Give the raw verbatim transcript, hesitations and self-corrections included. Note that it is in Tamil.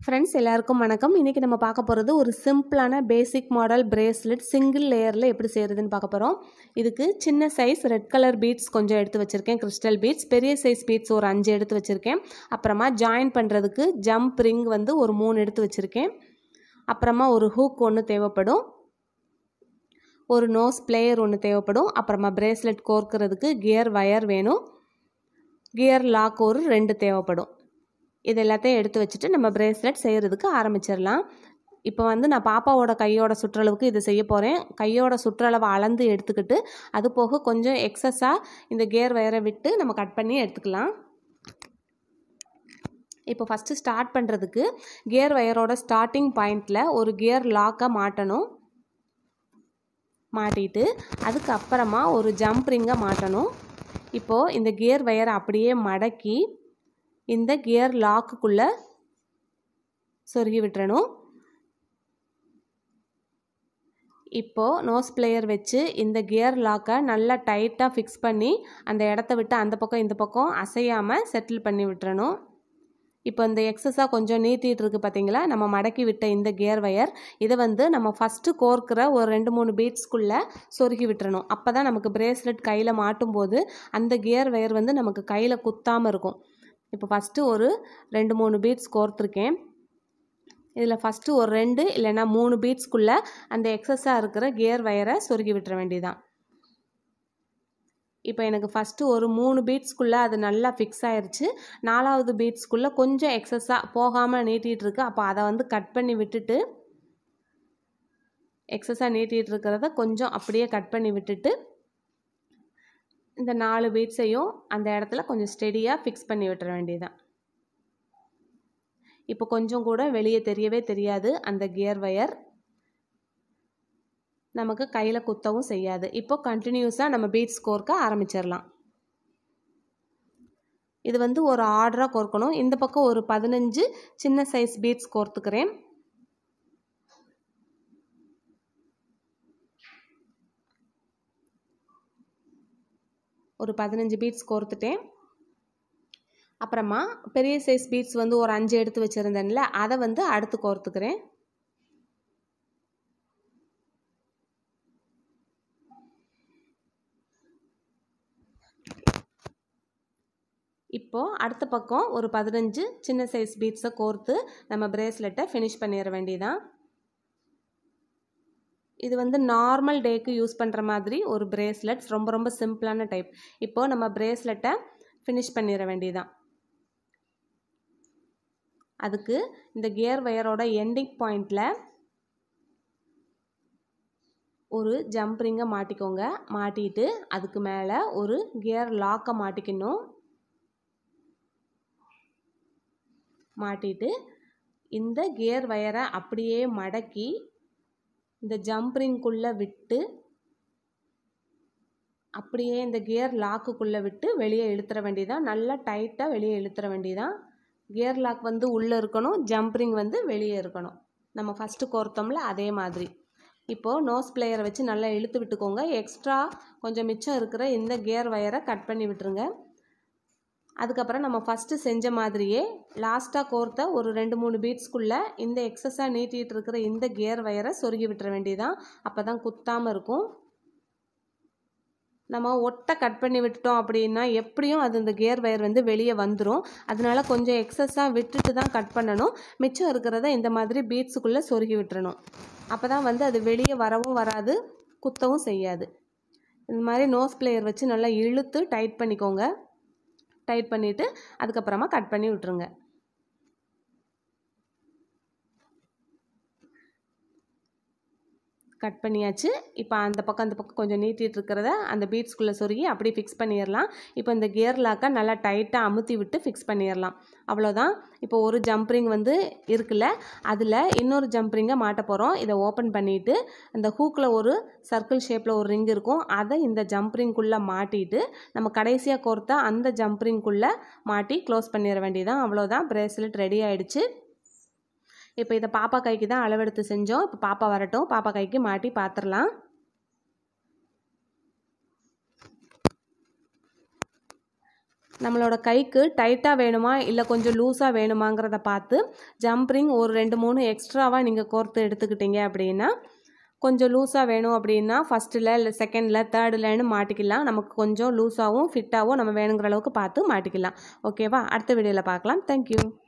ஃப்ரெண்ட்ஸ் எல்லாருக்கும் வணக்கம். இன்றைக்கி நம்ம பார்க்க போகிறது ஒரு சிம்பிளான பேசிக் மாடல் பிரேஸ்லெட் சிங்கிள் லேயரில் எப்படி செய்கிறதுன்னு பார்க்க போகிறோம். இதுக்கு சின்ன சைஸ் ரெட் கலர் பீட்ஸ் கொஞ்சம் எடுத்து வச்சுருக்கேன், கிறிஸ்டல் பீட்ஸ். பெரிய சைஸ் பீட்ஸ் ஒரு அஞ்சு எடுத்து வச்சுருக்கேன். அப்புறமா ஜாயின் பண்ணுறதுக்கு ஜம்ப் ரிங் வந்து ஒரு மூணு எடுத்து வச்சுருக்கேன். அப்புறமா ஒரு ஹூக் ஒன்று தேவைப்படும், ஒரு நோஸ் பிளேயர் ஒன்று தேவைப்படும். அப்புறமா பிரேஸ்லெட் கோர்க்கிறதுக்கு கியர் வயர் வேணும், கியர் லாக் ஒரு ரெண்டு தேவைப்படும். இது எல்லாத்தையும் எடுத்து வச்சுட்டு நம்ம பிரேஸ்லெட் செய்கிறதுக்கு ஆரம்பிச்சிடலாம். இப்போ வந்து நான் பாப்பாவோட கையோட சுற்றளவுக்கு இது செய்ய போகிறேன். கையோட சுற்றளவை அளந்து எடுத்துக்கிட்டு அது போக கொஞ்சம் எக்ஸஸாக இந்த கியர் வயரை விட்டு நம்ம கட் பண்ணி எடுத்துக்கலாம். இப்போ ஃபஸ்ட்டு ஸ்டார்ட் பண்ணுறதுக்கு கியர் வயரோட ஸ்டார்டிங் பாயிண்டில் ஒரு கியர் லாக்கை மாட்டணும். மாட்டிட்டு அதுக்கப்புறமா ஒரு ஜம்ப் ரிங்கை மாட்டணும். இப்போது இந்த கியர் வயரை அப்படியே மடக்கி இந்த கியர் லாக்குக்குள்ளே சொருகி விட்டுறணும். இப்போது நோஸ் பிளேயர் வச்சு இந்த கியர் லாக்கை நல்லா டைட்டாக ஃபிக்ஸ் பண்ணி அந்த இடத்த விட்டு அந்த பக்கம் இந்த பக்கம் அசையாமல் செட்டில் பண்ணி விட்டுறணும். இப்போ இந்த எக்ஸஸாக கொஞ்சம் நீட்டிகிட்டு இருக்குது பார்த்தீங்களா, நம்ம மடக்கி விட்ட இந்த கியர் வயர் இதை வந்து நம்ம ஃபஸ்ட்டு கோர்க்கிற ஒரு ரெண்டு மூணு பீட்ஸ்க்குள்ளே சொருகி விட்டுறணும். அப்போ தான் நமக்கு பிரேஸ்லெட் கையில் மாட்டும் போது அந்த கியர் வயர் வந்து நமக்கு கையில் குத்தாமல் இருக்கும். இப்போ ஃபஸ்ட்டு ஒரு ரெண்டு மூணு பீட்ஸ் கோர்த்துருக்கேன். இதில் ஃபஸ்ட்டு ஒரு ரெண்டு இல்லைன்னா மூணு பீட்ஸ்க்குள்ளே அந்த எக்ஸஸாக இருக்கிற கியர் வயரை சொருகி விட்டுற வேண்டியதான். இப்போ எனக்கு ஃபஸ்ட்டு ஒரு மூணு பீட்ஸ்க்குள்ளே அது நல்லா ஃபிக்ஸ் ஆயிடுச்சு. நாலாவது பீட்ஸ்க்குள்ளே கொஞ்சம் எக்ஸஸாக போகாமல் நீட்டிகிட்டு இருக்கு. அப்போ அதை வந்து கட் பண்ணி விட்டுட்டு எக்ஸஸாக நீட்டிகிட்டு இருக்கிறத கொஞ்சம் அப்படியே கட் பண்ணி விட்டுட்டு இந்த நாலு பீட்ஸையும் அந்த இடத்துல கொஞ்சம் ஸ்டெடியாக ஃபிக்ஸ் பண்ணி விட்டுற வேண்டியதான். இப்போ கொஞ்சம் கூட வெளியே தெரியவே தெரியாது அந்த கியர் வயர், நமக்கு கையில் குத்தவும் செய்யாது. இப்போ கண்டினியூஸாக நம்ம பீட்ஸ் கோர்க்க ஆரம்பிச்சிடலாம். இது வந்து ஒரு ஆர்டராக கோர்க்கணும். இந்த பக்கம் ஒரு பதினஞ்சு சின்ன சைஸ் பீட்ஸ் கோர்த்துக்கிறேன். ஒரு பதினஞ்சு பீட்ஸ் கோர்த்துட்டேன். அப்புறமா பெரிய சைஸ் பீட்ஸ் வந்து ஒரு அஞ்சு எடுத்து வச்சுருந்தேன்ல, அதை வந்து அடுத்து கோர்த்துக்கிறேன். இப்போது அடுத்த பக்கம் ஒரு பதினஞ்சு சின்ன சைஸ் பீட்ஸை கோர்த்து நம்ம பிரேஸ்லெட்டை ஃபினிஷ் பண்ணிட வேண்டியதான். இது வந்து நார்மல் டேக்கு யூஸ் பண்ணுற மாதிரி ஒரு பிரேஸ்லெட்ஸ், ரொம்ப ரொம்ப சிம்பிளான டைப். இப்போது நம்ம பிரேஸ்லெட்டை ஃபினிஷ் பண்ணிட வேண்டியதான். அதுக்கு இந்த கியர் வயரோட எண்டிங் பாயிண்டில் ஒரு ஜம்ப் ரிங்கை மாட்டிக்கோங்க. மாட்டிட்டு அதுக்கு மேலே ஒரு கியர் லாக்கை மாட்டிக்கணும். மாட்டிட்டு இந்த கியர் வயரை அப்படியே மடக்கி இந்த ஜம்ப் ரிங்குள்ளே விட்டு அப்படியே இந்த கியர் லாக்குக்குள்ளே விட்டு வெளியே இழுத்துற வேண்டியதான். நல்லா டைட்டாக வெளியே இழுத்துற வேண்டியதான். கியர் லாக் வந்து உள்ளே இருக்கணும், ஜம்ப் ரிங் வந்து வெளியே இருக்கணும். நம்ம ஃபஸ்ட்டு கோர்த்தோம்ல அதே மாதிரி. இப்போது நோஸ் பிளேயரை வச்சு நல்லா இழுத்து விட்டுக்கோங்க. எக்ஸ்ட்ரா கொஞ்சம் மிச்சம் இருக்கிற இந்த கியர் வயரை கட் பண்ணி விட்டுருங்க. அதுக்கப்புறம் நம்ம ஃபஸ்ட்டு செஞ்ச மாதிரியே லாஸ்ட்டாக கோர்த்த ஒரு ரெண்டு மூணு பீட்ஸ்க்குள்ளே இந்த எக்ஸஸாக நீட்டிகிட்டு இருக்கிற இந்த கியர் வயரை சொருகி விட்டுற வேண்டியதான். அப்போ தான் குத்தாமல் இருக்கும். நம்ம ஒட்டை கட் பண்ணி விட்டுட்டோம் அப்படின்னா எப்படியும் அது இந்த கியர் வயர் வந்து வெளியே வந்துடும். அதனால கொஞ்சம் எக்ஸஸாக விட்டுட்டு தான் கட் பண்ணணும். மிச்சம் இருக்கிறத இந்த மாதிரி பீட்ஸுக்குள்ளே சொருகி விட்டுறணும். அப்போ தான் வந்து அது வெளியே வரவும் வராது, குத்தவும் செய்யாது. இந்த மாதிரி நோஸ் பிளேயர் வச்சு நல்லா இழுத்து டைட் பண்ணிக்கோங்க. டைட் பண்ணிவிட்டு அதுக்கப்புறமா கட் பண்ணி விட்டுருங்க. கட் பண்ணியாச்சு. இப்போ அந்த பக்கம் அந்த பக்கம் கொஞ்சம் நீட்டிகிட்டு இருக்கிறத அந்த பீட்ஸ்குள்ளே சொருகி அப்படியே ஃபிக்ஸ் பண்ணிடலாம். இப்போ இந்த கியர் லாக்கை நல்லா டைட்டாக அமுத்தி விட்டு ஃபிக்ஸ் பண்ணிடலாம். அவ்வளோதான். இப்போ ஒரு ஜம்ப் ரிங் வந்து இருக்குல்ல, அதில் இன்னொரு ஜம்ப் ரிங்கை மாட்ட போகிறோம். இதை ஓப்பன் பண்ணிவிட்டு அந்த ஹூக்கில் ஒரு சர்க்கிள் ஷேப்பில் ஒரு ரிங் இருக்கும், அதை இந்த ஜம்ப் ரிங்குள்ளே மாட்டிட்டு நம்ம கடைசியாக கோர்த்த அந்த ஜம்ப் ரிங்குள்ளே மாட்டி க்ளோஸ் பண்ணிட வேண்டியதான். அவ்வளோதான், பிரேஸ்லெட் ரெடி ஆகிடுச்சு. இப்போ இதை பாப்பா கைக்கு தான் அளவெடுத்து செஞ்சோம். இப்போ பாப்பா வரட்டும், பாப்பா கைக்கு மாட்டி பார்த்துடலாம். நம்மளோட கைக்கு டைட்டாக வேணுமா இல்லை கொஞ்சம் லூஸாக வேணுமாங்கிறத பார்த்து ஜம்ப் ரிங் ஒரு ரெண்டு மூணு எக்ஸ்ட்ராவாக நீங்கள் கோர்த்து எடுத்துக்கிட்டீங்க அப்படின்னா கொஞ்சம் லூஸாக வேணும் அப்படின்னா ஃபஸ்ட்டில் இல்லை செகண்டில் தேர்டில்னு மாட்டிக்கலாம். நமக்கு கொஞ்சம் லூஸாகவும் ஃபிட்டாகவும் நம்ம வேணுங்கிற அளவுக்கு பார்த்து மாட்டிக்கலாம். ஓகேவா? அடுத்த வீடியோவில் பார்க்கலாம். தேங்க்யூ.